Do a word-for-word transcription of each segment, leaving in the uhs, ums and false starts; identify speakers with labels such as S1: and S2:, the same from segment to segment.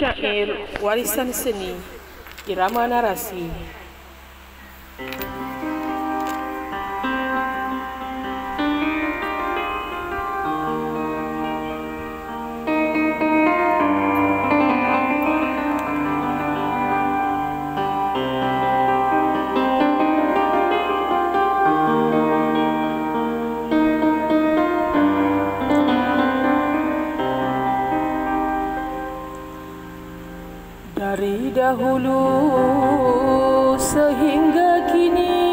S1: Syair warisan seni, irama narasi. Dari dahulu sehingga kini,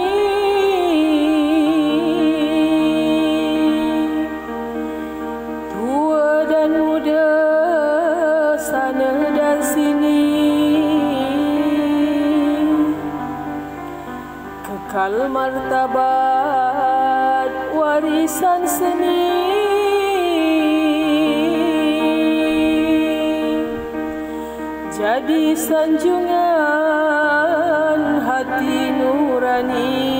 S1: tua dan muda sana dan sini, kekal martabat warisan seni. Jadi sanjungan hati nurani,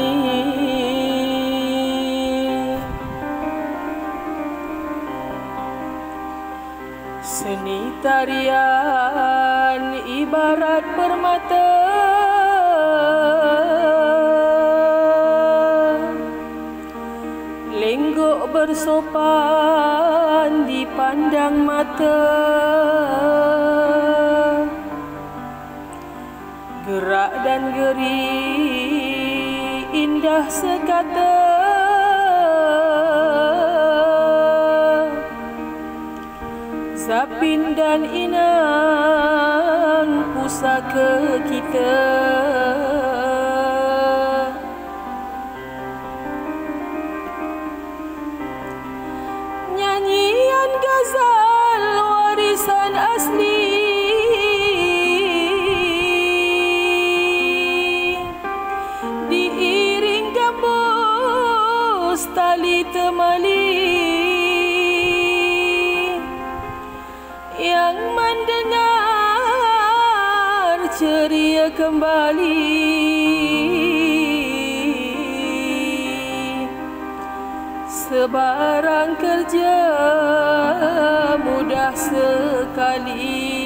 S1: seni tarian ibarat permata, lenggok bersopan dipandang mata, gerak dan geri indah sekata, zapin dan inang pusaka kita. Nyanyian ghazal warisan asli, tali temali, yang mendengar ceria kembali, sebarang kerja mudah sekali.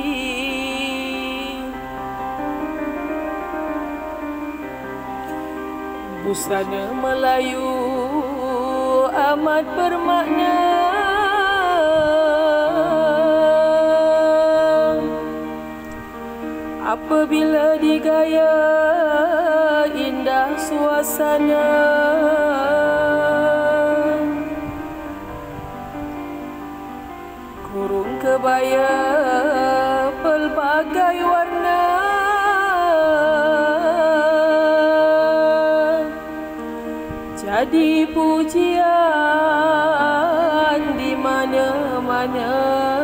S1: Busana Melayu amat bermakna, apabila digaya indah suasana. Kurung kebaya pelbagai warna, jadi pujian di mana-mana.